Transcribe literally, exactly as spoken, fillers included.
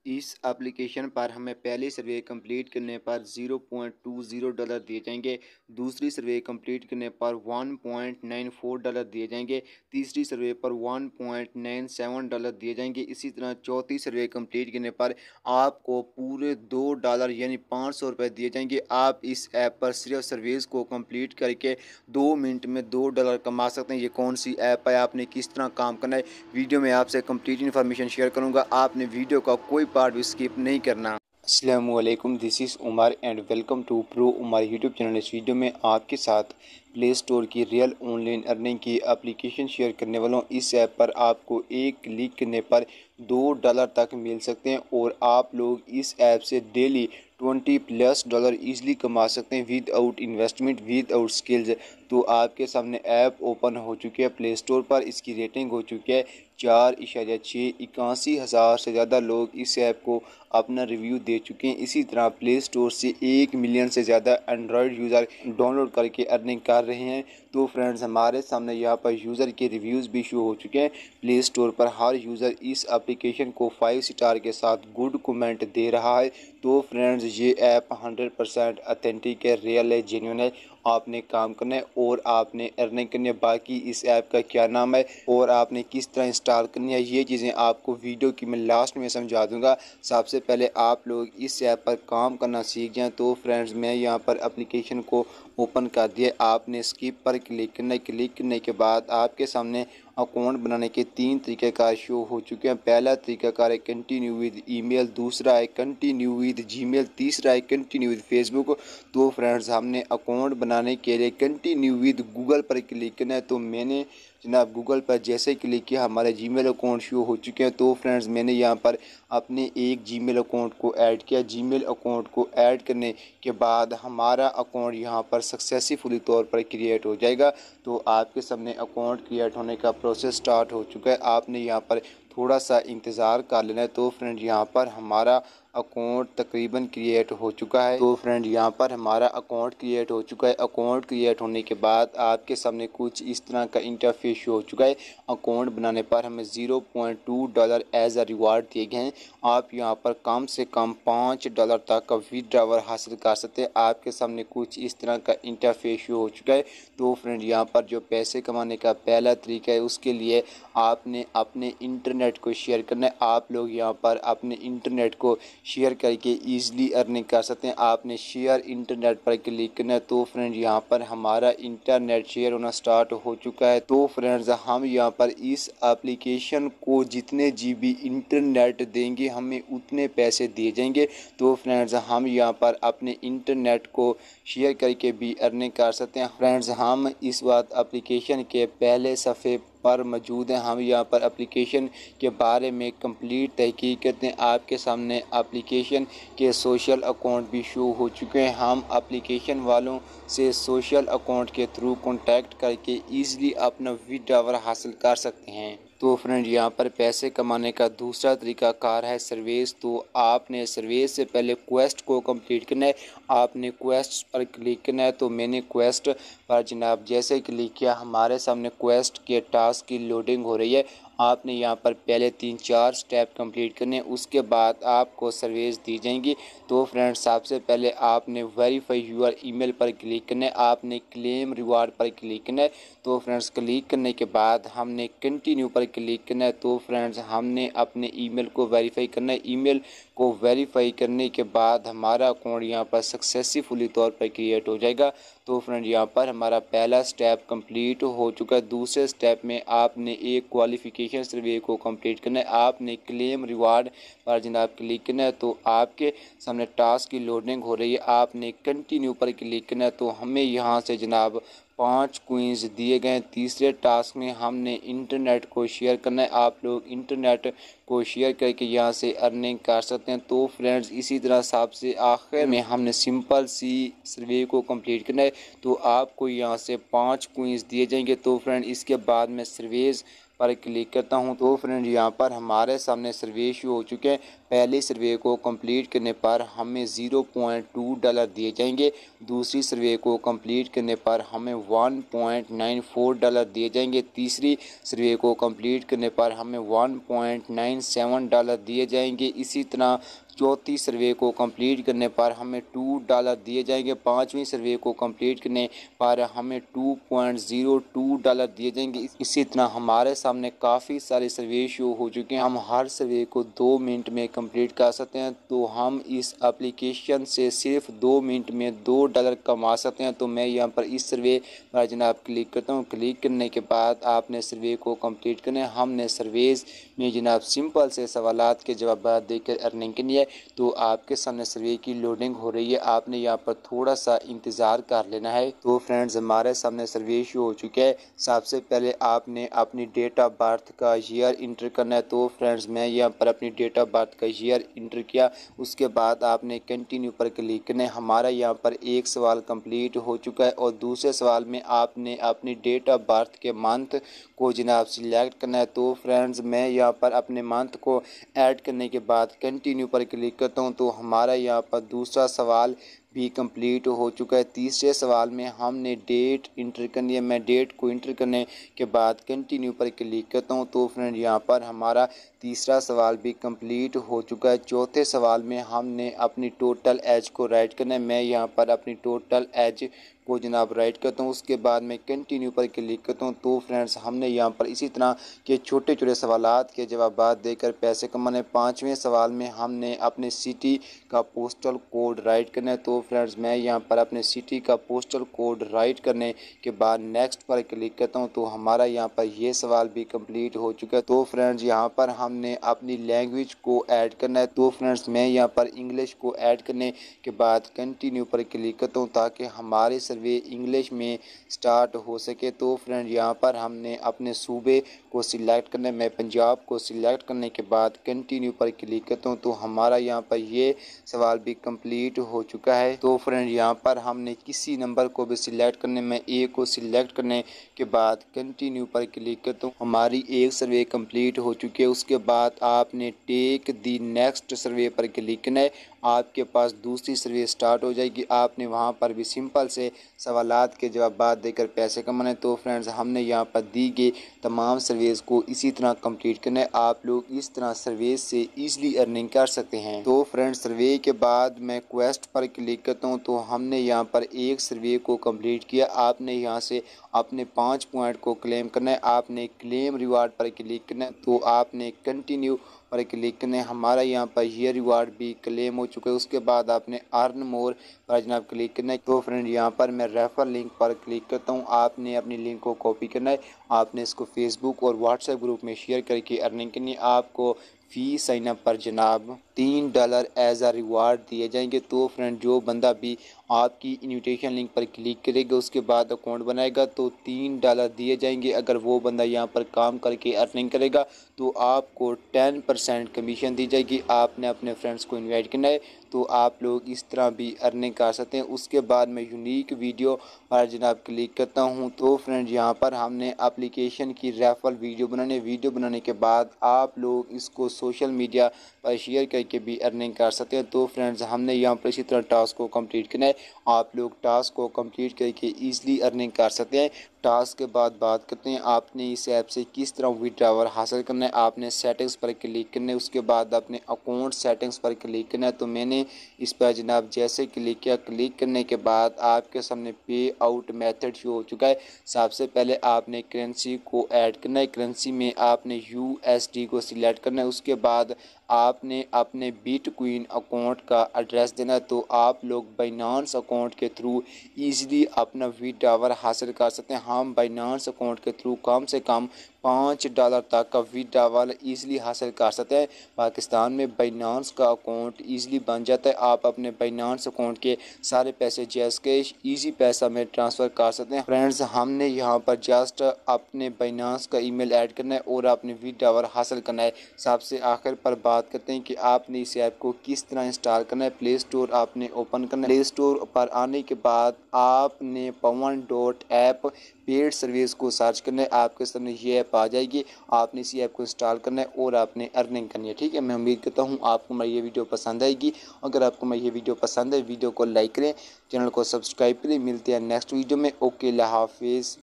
इस एप्लीकेशन पर हमें पहली सर्वे कंप्लीट करने पर zero point two zero dollar दिए जाएंगे, दूसरी सर्वे कंप्लीट करने पर one point nine four dollar दिए जाएंगे, तीसरी सर्वे पर one point nine seven dollar दिए जाएंगे। इसी तरह चौथी सर्वे कंप्लीट करने पर आपको पूरे दो डॉलर यानी पाँच सौ रुपये दिए जाएंगे। आप इस ऐप पर सिर्फ सर्विस को कंप्लीट करके दो मिनट में दो डॉलर कमा सकते हैं। ये कौन सी ऐप है, आपने किस तरह काम करना है, वीडियो में आपसे कंप्लीट इन्फॉर्मेशन शेयर करूंगा। आपने वीडियो का कोई पार्ट भी स्किप नहीं करना। अस्सलाम वालेकुम, this is Umar and welcome to pro Umar YouTube channel. इस वीडियो में आपके साथ प्ले स्टोर की रियल ऑनलाइन अर्निंग की एप्लीकेशन शेयर करने वाला हूँ। इस ऐप पर आपको एक क्लिक करने पर दो डॉलर तक मिल सकते हैं और आप लोग इस ऐप से daily twenty plus dollar easily कमा सकते हैं without investment, without skills. तो आपके सामने ऐप ओपन हो चुकी है प्ले स्टोर पर। इसकी रेटिंग हो चुकी है चार इशारिया छः, इक्यासी हज़ार से ज़्यादा लोग इस ऐप को अपना रिव्यू दे चुके हैं। इसी तरह प्ले स्टोर से एक मिलियन से ज़्यादा एंड्रॉयड यूज़र डाउनलोड करके अर्निंग कर रहे हैं। तो फ्रेंड्स, हमारे सामने यहाँ पर यूज़र के रिव्यूज़ भी शो हो चुके हैं। प्ले स्टोर पर हर यूज़र इस एप्लीकेशन को फाइव स्टार के साथ गुड कमेंट दे रहा है। तो फ्रेंड्स, ये ऐप हंड्रेड परसेंट ऑथेंटिक है, रियल है, जेन्युइन है। आपने काम करना है और आपने अर्निंग करनी है। बाकी इस ऐप का क्या नाम है और आपने किस तरह इंस्टॉल करनी है, ये चीज़ें आपको वीडियो की मैं लास्ट में समझा दूंगा। सबसे पहले आप लोग इस ऐप पर काम करना सीख जाएं। तो फ्रेंड्स, मैं यहाँ पर एप्लीकेशन को ओपन कर दिया। आपने स्किप पर क्लिक करना है। क्लिक करने के बाद आपके सामने अकाउंट बनाने के तीन तरीक़ेकार शो हो चुके हैं। पहला तरीक़ाकार है कंटिन्यू विद ईमेल, दूसरा है कंटिन्यू विद जीमेल, तीसरा है कंटिन्यू विद फेसबुक। तो फ्रेंड्स, हमने अकाउंट बनाने के लिए कंटिन्यू विद गूगल पर क्लिक करना है। तो मैंने जनाब गूगल पर जैसे क्लिक किया, हमारे जीमेल अकाउंट शो हो चुके हैं। तो फ्रेंड्स, मैंने यहाँ पर अपने एक जीमेल अकाउंट को ऐड किया। जीमेल अकाउंट को ऐड करने के बाद हमारा अकाउंट यहाँ पर सक्सेसफुली तौर पर क्रिएट हो जाएगा। तो आपके सामने अकाउंट क्रिएट होने का प्रोसेस स्टार्ट हो चुका है। आपने यहाँ पर थोड़ा सा इंतज़ार कर लेना है। तो फ्रेंड, यहाँ पर हमारा अकाउंट तकरीबन क्रिएट हो चुका है। तो फ्रेंड, यहाँ पर हमारा अकाउंट क्रिएट हो चुका है। अकाउंट क्रिएट होने के बाद आपके सामने कुछ इस तरह का इंटरफेस हो चुका है। अकाउंट बनाने पर हमें zero point two dollar as a reward दिए गए हैं। आप यहाँ पर कम से कम पाँच डॉलर तक का विड्रॉवल हासिल कर सकते हैं। आपके सामने कुछ इस तरह का इंटरफेस हो चुका है। तो फ्रेंड, यहाँ पर जो पैसे कमाने का पहला तरीका है, उसके लिए आपने अपने इंटरनेट को शेयर करना है। आप लोग यहाँ पर अपने इंटरनेट को शेयर करके ईजिली अर्निंग कर सकते हैं। आपने शेयर इंटरनेट पर क्लिक करना है। तो फ्रेंड, यहाँ पर हमारा इंटरनेट शेयर होना स्टार्ट हो चुका है। तो फ्रेंड्स, हम यहाँ पर इस एप्लीकेशन को जितने जीबी इंटरनेट देंगे हमें उतने पैसे दिए जाएंगे। तो फ्रेंड्स, हम यहाँ पर अपने इंटरनेट को शेयर करके भी अर्निंग कर सकते हैं। फ्रेंड्स, हम इस बात एप्लीकेशन के पहले सफ़े पर मौजूद हैं। हम यहाँ पर एप्लीकेशन के बारे में कंप्लीट तहकीक करते हैं। आपके सामने एप्लीकेशन के सोशल अकाउंट भी शो हो चुके हैं। हम एप्लीकेशन वालों से सोशल अकाउंट के थ्रू कांटेक्ट करके ईजिली अपना विड्रॉवल हासिल कर सकते हैं। तो फ्रेंड, यहाँ पर पैसे कमाने का दूसरा तरीका कार है सर्विस। तो आपने सर्विस से पहले क्वेस्ट को कंप्लीट करना है। आपने क्वेस्ट पर क्लिक करना है। तो मैंने क्वेस्ट पर जनाब जैसे क्लिक किया, हमारे सामने क्वेस्ट के टास्क की लोडिंग हो रही है। आपने यहाँ पर पहले तीन चार स्टेप कंप्लीट करने, उसके बाद आपको सर्विस दी जाएंगी। तो फ्रेंड्स, सबसे पहले आपने वेरीफाई यूर ईमेल पर क्लिक करना है। आपने क्लेम रिवार्ड पर क्लिक करना है। तो फ्रेंड्स, क्लिक करने के बाद हमने कंटिन्यू पर क्लिक करना है। तो फ्रेंड्स, हमने अपने ईमेल को वेरीफाई करना है। ईमेल को वेरीफाई करने के बाद हमारा अकाउंट यहाँ पर सक्सेसफुली तौर पर क्रिएट हो जाएगा। तो फ्रेंड, यहाँ पर हमारा पहला स्टेप कंप्लीट हो चुका है। दूसरे स्टेप में आपने एक क्वालिफिकेशन सर्वे को कंप्लीट करना है। आपने क्लेम रिवार्ड पर जनाब क्लिक करना है। तो आपके सामने टास्क की लोडिंग हो रही है। आपने कंटिन्यू पर क्लिक करना है। तो हमें यहाँ से जनाब पाँच क्वींस दिए गए। तीसरे टास्क में हमने इंटरनेट को शेयर करना है। आप लोग इंटरनेट को शेयर करके यहाँ से अर्निंग कर सकते हैं। तो फ्रेंड्स, इसी तरह सबसे आखिर में हमने सिंपल सी सर्वे को कंप्लीट करना है। तो आपको यहाँ से पाँच क्वींस दिए जाएंगे। तो फ्रेंड, इसके बाद में सर्वेज पर क्लिक करता हूं तो फ्रेंड यहाँ पर हमारे सामने सर्वे शो हो चुके हैं। पहले सर्वे को कंप्लीट करने पर हमें ज़ीरो पॉइंट टू डॉलर दिए जाएंगे। दूसरी सर्वे को कंप्लीट करने पर हमें one point nine four dollar दिए जाएंगे। तीसरी सर्वे को कंप्लीट करने पर हमें one point nine seven dollar दिए जाएंगे। इसी तरह चौथी सर्वे को कंप्लीट करने पर हमें टू डॉलर दिए जाएंगे। पाँचवीं सर्वे को कंप्लीट करने पर हमें two point zero two dollar दिए जाएंगे। इसी तरह हमारे सामने काफ़ी सारे सर्वे शो हो चुके हैं। हम हर सर्वे को दो मिनट में कंप्लीट कर सकते हैं, तो हम इस एप्लीकेशन से सिर्फ दो मिनट में दो डॉलर कमा सकते हैं। तो मैं यहाँ पर इस सर्वे पर जनाब क्लिक करता हूँ। क्लिक करने के बाद आपने सर्वे को कंप्लीट करना है। हमने सर्वेज में जनाब सिंपल से सवालात के जवाब देकर अर्निंग करनी है। तो आपके सामने सर्वे की लोडिंग हो रही है, आपने यहाँ पर थोड़ा सा इंतज़ार कर लेना है। तो फ्रेंड्स हमारे सामने सर्वे शो हो चुका है। सबसे पहले आपने अपनी डेट ऑफ बर्थ का ईयर इंटर करना है। तो फ्रेंड्स मैं यहाँ पर अपनी डेट ऑफ बर्थ का ईयर इंटर किया। उसके बाद आपने कंटिन्यू पर क्लिक करना है। हमारा यहाँ पर एक सवाल कंप्लीट हो चुका है और दूसरे सवाल में आपने अपनी डेट ऑफ बर्थ के मंथ को जनाब सिलेक्ट करना है। तो फ्रेंड्स मैं यहाँ पर अपने मंथ को ऐड करने के बाद कंटिन्यू पर क्लिक करता हूँ। तो हमारा यहाँ पर दूसरा सवाल भी कंप्लीट हो चुका है। तीसरे सवाल में हमने डेट इंटर करनी है। मैं डेट को इंटर करने के बाद कंटिन्यू पर क्लिक करता हूँ। तो फ्रेंड यहाँ पर हमारा तीसरा सवाल भी कंप्लीट हो चुका है। चौथे सवाल में हमने अपनी टोटल एज को राइट करना है। मैं यहाँ पर अपनी टोटल एज को जनाब राइट करता हूँ। उसके बाद मैं कंटिन्यू पर क्लिक करता हूँ। तो फ्रेंड्स हमने यहाँ पर इसी तरह के छोटे छोटे सवालात के जवाब देकर पैसे कमाने। पाँचवें सवाल में हमने अपने सिटी का पोस्टल कोड राइट करना है। तो फ्रेंड्स मैं यहाँ पर अपने सिटी का पोस्टल कोड राइट करने के बाद नेक्स्ट पर क्लिक करता हूँ। तो हमारा यहाँ पर ये सवाल भी कंप्लीट हो चुका है। तो फ्रेंड्स यहाँ पर हमने अपनी लैंग्वेज को ऐड करना है। तो फ्रेंड्स मैं यहाँ पर इंग्लिश को ऐड करने के बाद कंटिन्यू पर क्लिक करता हूँ ताकि हमारे सर्वे इंग्लिश में स्टार्ट हो सके। तो फ्रेंड यहाँ पर हमने अपने सूबे को सिलेक्ट करना है। मैं पंजाब को सिलेक्ट करने के बाद कंटिन्यू पर क्लिक करता हूँ। तो हमारा यहाँ पर ये सवाल भी कंप्लीट हो चुका है। तो फ्रेंड यहाँ पर हमने किसी नंबर को भी सिलेक्ट करने में ए को सिलेक्ट करने के बाद कंटिन्यू पर क्लिक करता हूँ। हमारी एक सर्वे कंप्लीट हो चुकी है। उसके बाद आपने टेक दी नेक्स्ट सर्वे पर क्लिक करना है। आपके पास दूसरी सर्वे स्टार्ट हो जाएगी। आपने वहाँ पर भी सिंपल से सवालात के जवाब देकर पैसे कमाने। तो फ्रेंड्स हमने यहाँ पर दी गई तमाम सर्वेज को इसी तरह कंप्लीट करना है। आप लोग इस तरह सर्वेज से इजीली अर्निंग कर सकते हैं। तो फ्रेंड्स सर्वे के बाद मैं क्वेस्ट पर क्लिक करता हूँ। तो हमने यहाँ पर एक सर्वे को कंप्लीट किया। आपने यहाँ से अपने पाँच पॉइंट को क्लेम करना है। आपने क्लेम रिवार्ड पर क्लिक करना है। तो आपने कंटिन्यू पर क्लिक करना है। हमारा यहाँ पर ये रिवार्ड भी क्लेम हो चुका है। उसके बाद आपने अर्न मोर पर जनाब क्लिक करना है। तो फ्रेंड यहाँ पर मैं रेफर लिंक पर क्लिक करता हूँ। आपने अपनी लिंक को कॉपी करना है। आपने इसको फेसबुक और व्हाट्सएप ग्रुप में शेयर करके अर्निंग करनी है। आपको फ़ी साइन अप पर जनाब तीन डॉलर एज आ रिवार्ड दिए जाएंगे। तो फ्रेंड जो बंदा भी आपकी इन्विटेशन लिंक पर क्लिक करेगा उसके बाद अकाउंट बनाएगा तो तीन डॉलर दिए जाएंगे। अगर वो बंदा यहाँ पर काम करके अर्निंग करेगा तो आपको टेन परसेंट कमीशन दी जाएगी। आपने अपने फ्रेंड्स को इनवाइट करना है। तो आप लोग इस तरह भी अर्निंग कर सकते हैं। उसके बाद मैं यूनिक वीडियो पर जनाब क्लिक करता हूं। तो फ्रेंड यहाँ पर हमने एप्लीकेशन की रेफरल वीडियो बनाने वीडियो बनाने के बाद आप लोग इसको सोशल मीडिया पर शेयर करके भी अर्निंग कर सकते हैं। तो फ्रेंड्स हमने यहाँ पर इसी तरह टास्क को कंप्लीट करना है। आप लोग टास्क को कंप्लीट करके ईजिली अर्निंग कर सकते हैं। टास्क के बाद बात करते हैं आपने इस ऐप से किस तरह विड्रॉवल हासिल करना है। आपने सेटिंग्स पर क्लिक करना है। उसके बाद अपने अकाउंट सेटिंग्स पर क्लिक करना है। तो मैंने इस पर जनाब जैसे क्लिक किया, क्लिक करने के बाद आपके सामने पे आउट मेथड शो हो चुका है। सबसे पहले आपने करेंसी को ऐड करना है। करेंसी में आपने यू एस डी को सिलेक्ट करना है। उसके बाद आपने अपने बिटकॉइन अकाउंट का एड्रेस देना है। तो आप लोग बाइनांस अकाउंट के थ्रू इजीली अपना विड्रॉवल हासिल कर सकते हैं। हम बाइनांस अकाउंट के थ्रू कम से कम पाँच डॉलर तक का विड्रॉवल ईजिली हासिल कर सकते हैं। पाकिस्तान में बाइनांस का अकाउंट ईजिली बन जाता है। आप अपने बाइनांस अकाउंट के सारे पैसे जैज़कैश ईजी पैसा में ट्रांसफ़र कर सकते हैं। फ्रेंड्स हमने यहाँ पर जस्ट अपने बाइनांस का ईमेल ऐड करना है और अपने विड्रॉवल हासिल करना है। सबसे आखिर पर बात करते हैं कि आपने इस ऐप को किस तरह इंस्टॉल करना है। प्ले स्टोर आपने ओपन करना है। प्ले स्टोर पर आने के बाद आपने Pawan dot app paid service को सर्च करना है। आपके सामने ये ऐप ऐप आ जाएगी। आपने इसी ऐप को इंस्टॉल करना है और आपने अर्निंग करनी है, ठीक है। मैं उम्मीद करता हूँ आपको मेरी ये वीडियो पसंद आएगी। अगर आपको मेरी ये वीडियो पसंद है, वीडियो को लाइक करें, चैनल को सब्सक्राइब करें। मिलते हैं नेक्स्ट वीडियो में। ओके, अल्लाह हाफिज़।